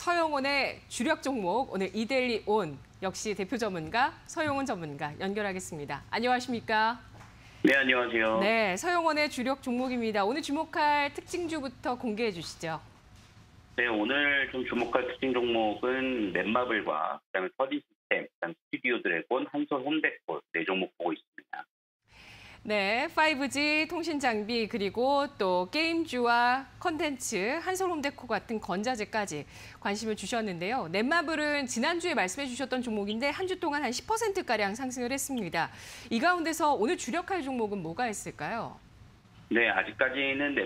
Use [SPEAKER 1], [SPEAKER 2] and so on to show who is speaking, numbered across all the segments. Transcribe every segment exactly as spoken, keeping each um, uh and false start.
[SPEAKER 1] 서영원의 주력 종목, 오늘 이데일리 온 역시 대표 전문가 서영원 전문가 연결하겠습니다. 안녕하십니까?
[SPEAKER 2] 네, 안녕하세요.
[SPEAKER 1] 네, 서영원의 주력 종목입니다. 오늘 주목할 특징주부터 공개해 주시죠.
[SPEAKER 2] 네, 오늘 좀 주목할 특징 종목은 넷마블과 그다음에 서디 시스템, 그다음 스튜디오 드래곤, 한솔 홈데코 네 종목 보고 있습니다.
[SPEAKER 1] 네, 파이브지 통신 장비 그리고 또 게임주와 컨텐츠, 한솔 홈데코 같은 건자재까지 관심을 주셨는데요. 넷마블은 지난주에 말씀해 주셨던 종목인데 한 주 동안 한 십 퍼센트가량 상승을 했습니다. 이 가운데서 오늘 주력할 종목은 뭐가 있을까요?
[SPEAKER 2] 네, 아직까지는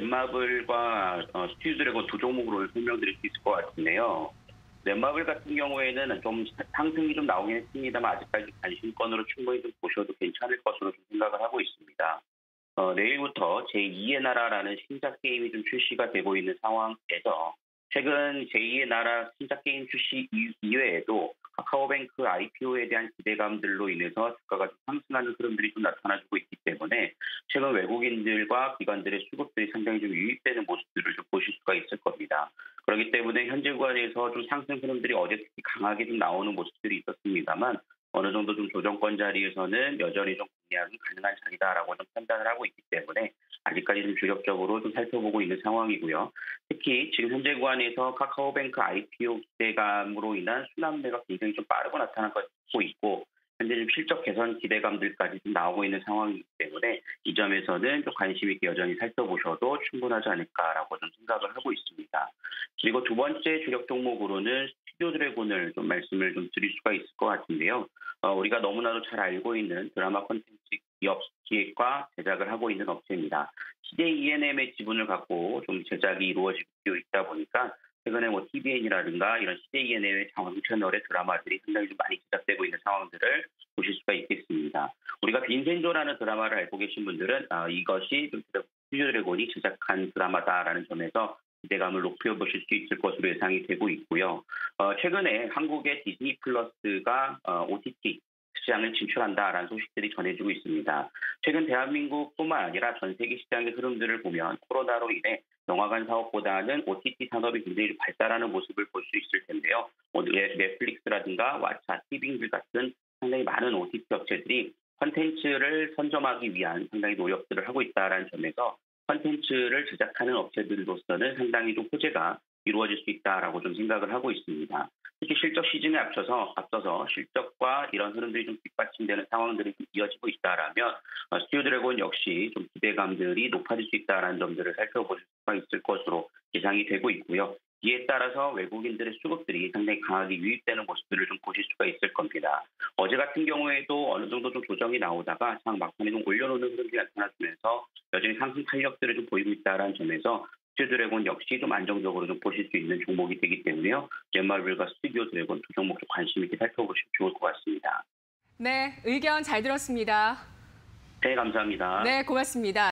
[SPEAKER 2] 넷마블과 어, 스튜디오 드래곤 두 종목으로 설명드릴 수 있을 것 같은데요. 넷마블 같은 경우에는 좀 상승이 좀 나오긴 했습니다만 아직까지 관심권으로 충분히 좀 보셔도 괜찮을 것으로 좀 생각을 하고 있습니다. 어, 내일부터 제이의 나라라는 신작 게임이 좀 출시가 되고 있는 상황에서 최근 제이의 나라 신작 게임 출시 이외에도 카카오뱅크 아이피오에 대한 기대감들로 인해서 주가가 좀 상승하는 흐름들이 좀 나타나주고 있기 때문에 최근 외국인들과 기관들의 수급들이 상당히 좀 유입되는 모습들을 좀 보실 수가 있을 겁니다. 그렇기 때문에 현재 구간에서 좀 상승 흐름들이 어제 특히 강하게 좀 나오는 모습들이 있었습니다만 어느 정도 좀 조정권 자리에서는 여전히 좀 공략이 가능한 자리다라고 좀 판단을 하고 있기 때문에 아직까지 좀 주력적으로 좀 살펴보고 있는 상황이고요. 특히 지금 현재 구간에서 카카오뱅크 아이피오 기대감으로 인한 순환매가 굉장히 좀 빠르고 나타나고 있고 현재 좀 실적 개선 기대감들까지 좀 나오고 있는 상황이기 때문에 이 점에서는 좀 관심 있게 여전히 살펴보셔도 충분하지 않을까라고 좀 생각을 하고 있습니다. 그리고 두 번째 주력 종목으로는 스튜디오 드래곤을 좀 말씀을 좀 드릴 수가 있을 것 같은데요. 어, 우리가 너무나도 잘 알고 있는 드라마 콘텐츠 기업 기획과 제작을 하고 있는 업체입니다. 씨제이 이엔엠의 지분을 갖고 좀 제작이 이루어지고 있다 보니까 최근에 뭐 티비엔이라든가 이런 씨제이 이엔엠의 장원 채널의 드라마들이 상당히 좀 많이 제작되고 있는 상황들을 보실 수가 있겠습니다. 우리가 빈센조라는 드라마를 알고 계신 분들은 아, 이것이 좀 스튜디오 드래곤이 제작한 드라마다라는 점에서 기대감을 높여보실 수 있을 것으로 예상이 되고 있고요. 어, 최근에 한국의 디즈니 플러스가 어, 오티티 시장을 진출한다라는 소식들이 전해지고 있습니다. 최근 대한민국뿐만 아니라 전 세계 시장의 흐름들을 보면 코로나로 인해 영화관 사업보다는 오티티 산업이 굉장히 발달하는 모습을 볼 수 있을 텐데요. 오늘 넷플릭스라든가 왓챠, 티빙들 같은 상당히 많은 오티티 업체들이 콘텐츠를 선점하기 위한 상당히 노력들을 하고 있다는 점에서 콘텐츠를 제작하는 업체들로서는 상당히 좀 호재가 이루어질 수 있다라고 좀 생각을 하고 있습니다. 특히 실적 시즌에 앞서서 앞서서 실적과 이런 흐름들이 좀 뒷받침되는 상황들이 좀 이어지고 있다라면 어, 스튜디오 드래곤 역시 좀 기대감들이 높아질 수 있다라는 점들을 살펴볼 수가 있을 것으로 예상이 되고 있고요. 이에 따라서 외국인들의 수급들이 상당히 강하게 유입되는 모습들을 좀 보실 수가 있을 겁니다. 어제 같은 경우에도 어느 정도 좀 조정이 나오다가 장 막판에 좀 올려놓는 흐름이 나타나면서 여전히 상승 탄력들을 좀 보이고 있다는 점에서 스튜디오 드래곤 역시 좀 안정적으로 좀 보실 수 있는 종목이 되기 때문에요. 넷마블과 스튜디오 드래곤 두 종목 좀 관심 있게 살펴보시면 좋을 것 같습니다.
[SPEAKER 1] 네, 의견 잘 들었습니다.
[SPEAKER 2] 네, 감사합니다.
[SPEAKER 1] 네, 고맙습니다.